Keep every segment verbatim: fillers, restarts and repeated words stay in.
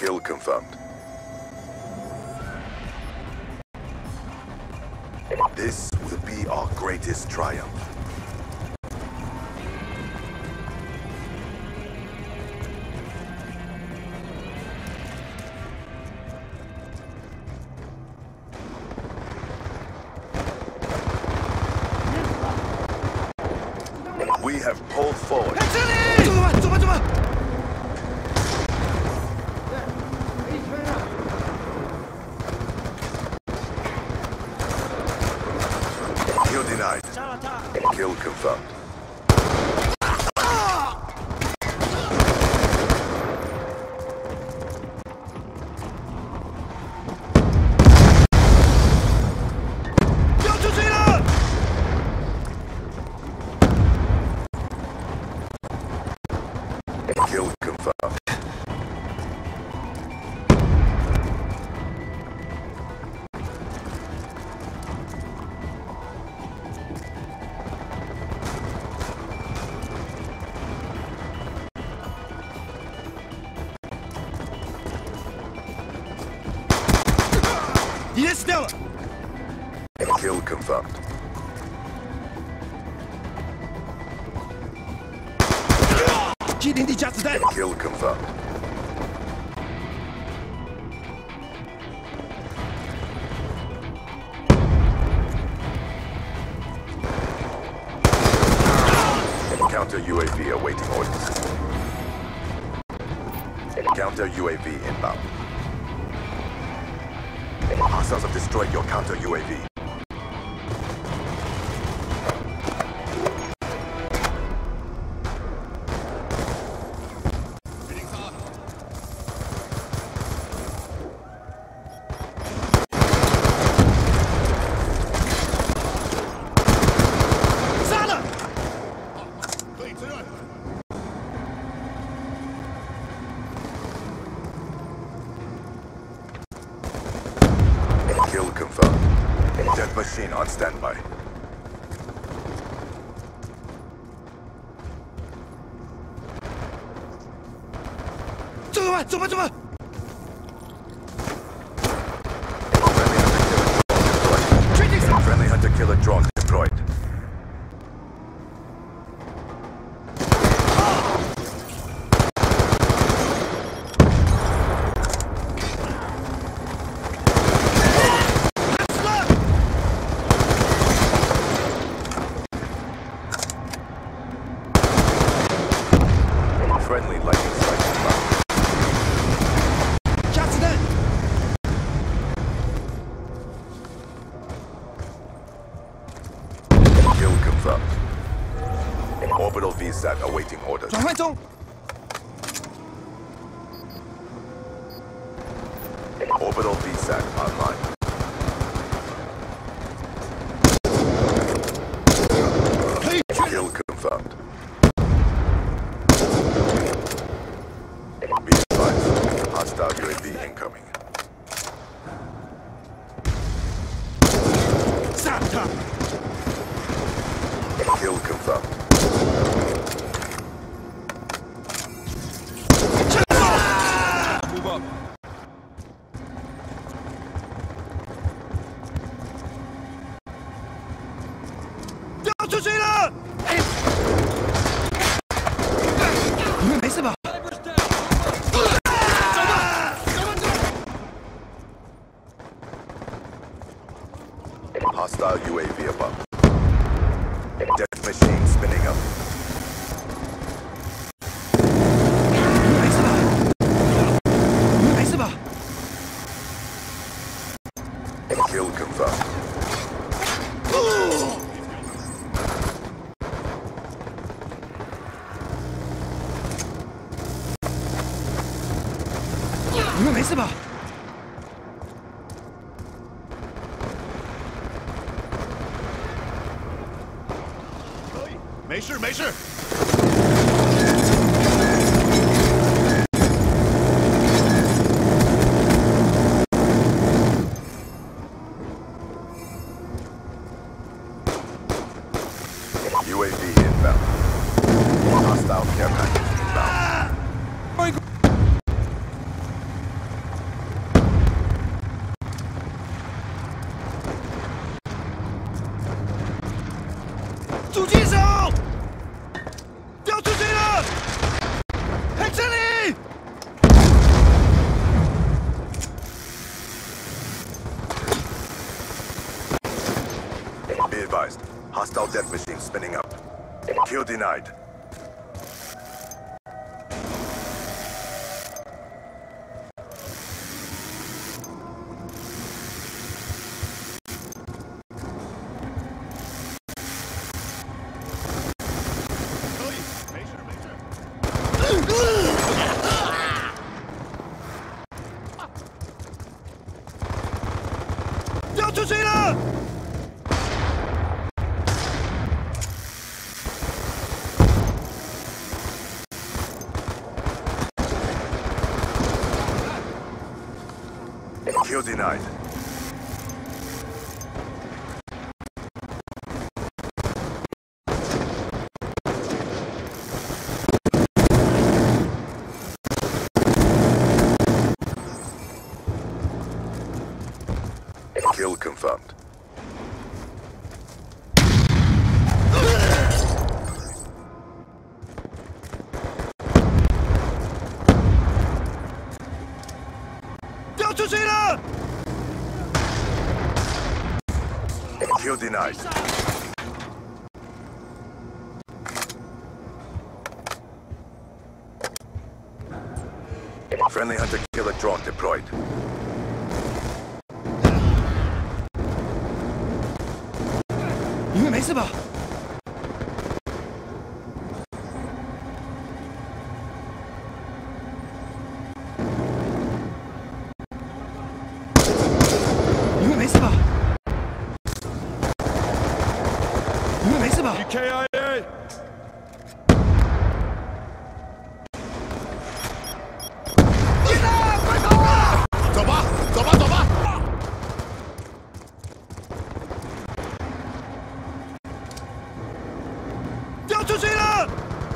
Kill confirmed. This will be our greatest triumph. We have pulled forward. Kill denied. Kill confirmed. Kill confirmed. Есть дело! Kill confirmed. Kill confirmed. Counter U A V awaiting orders. Counter U A V inbound. Hostiles have destroyed your counter U A V. Kill confirmed. Death machine on standby. Friendly hunter killer drone deployed. Friendly lightning strike inbound. Kill confirmed. Orbital V SAT awaiting orders. Orbital V SAT online. Kill confirmed. Be advised, hostile U A V incoming. Kill confirmed. Move up. Hostile U A V above. Death machine spinning up. Kill confirmed. Measure, measure. U A V inbound. Hostile care package inbound. 狙击手，掉出去了，在这里。 Be advised. Hostile death machine spinning up. Kill denied. Kill denied. Kill confirmed. Kill denied. Friendly hunter-killer drone deployed. 你们没事吧？你们没事吧？你们没事吧 V K I A 快跑啊！ 走吧，走吧，走吧！ 掉出去了！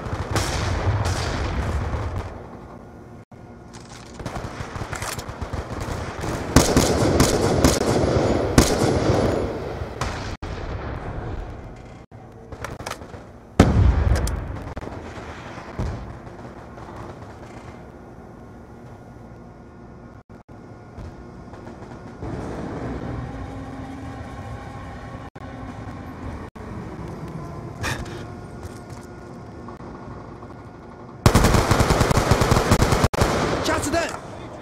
加子弹！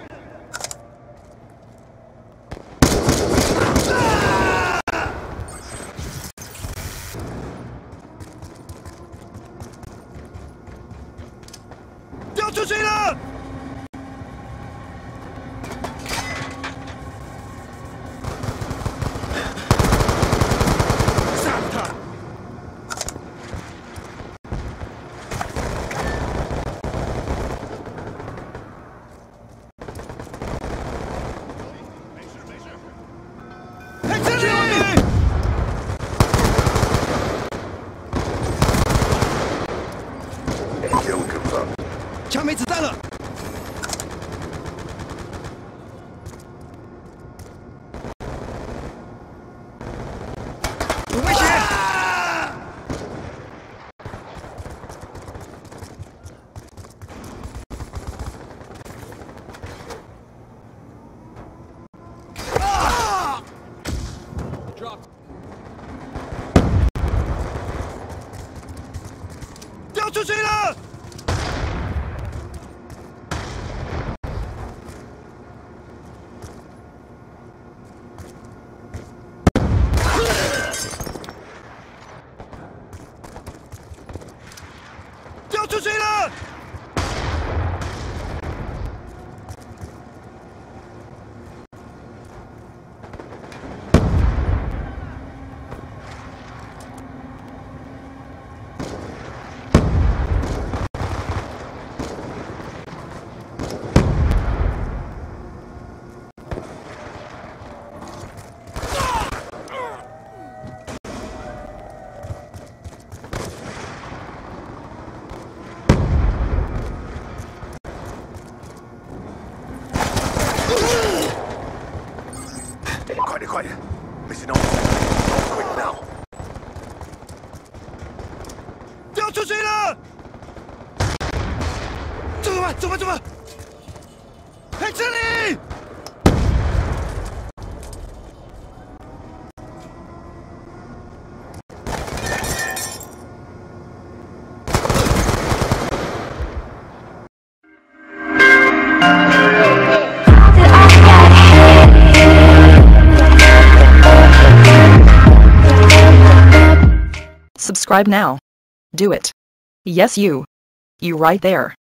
掉出去了！杀了他！ Kill confirmed. 枪没子弹了。有危险！啊！ 掉出去了！掉出去了！ 吧，走吧，走吧。在这里。 Subscribe now. Do it. Yes, you. You right there.